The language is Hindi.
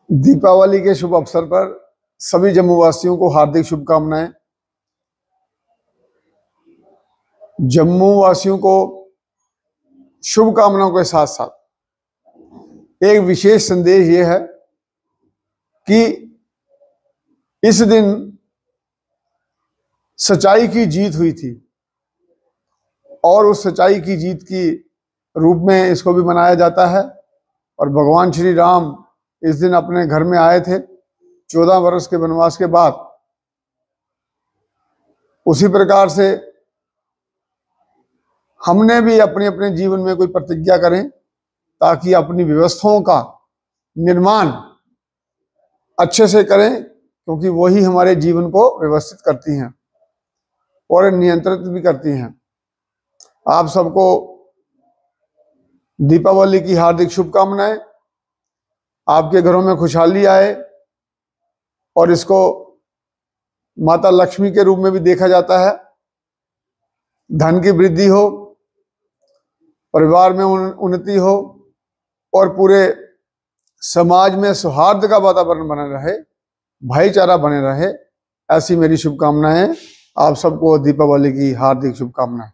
दीपावली के शुभ अवसर पर सभी जम्मू वासियों को हार्दिक शुभकामनाएं। जम्मू वासियों को शुभकामनाओं के साथ साथ एक विशेष संदेश ये है कि इस दिन सच्चाई की जीत हुई थी और उस सच्चाई की जीत की रूप में इसको भी मनाया जाता है। और भगवान श्री राम इस दिन अपने घर में आए थे 14 वर्ष के वनवास के बाद। उसी प्रकार से हमने भी अपने अपने जीवन में कोई प्रतिज्ञा करें ताकि अपनी व्यवस्थाओं का निर्माण अच्छे से करें, क्योंकि वही हमारे जीवन को व्यवस्थित करती हैं और नियंत्रित भी करती हैं। आप सबको दीपावली की हार्दिक शुभकामनाएं। आपके घरों में खुशहाली आए और इसको माता लक्ष्मी के रूप में भी देखा जाता है। धन की वृद्धि हो, परिवार में उन्नति हो और पूरे समाज में सौहार्द का वातावरण बना रहे, भाईचारा बने रहे, ऐसी मेरी शुभकामनाएं। आप सबको दीपावली की हार्दिक शुभकामनाएं।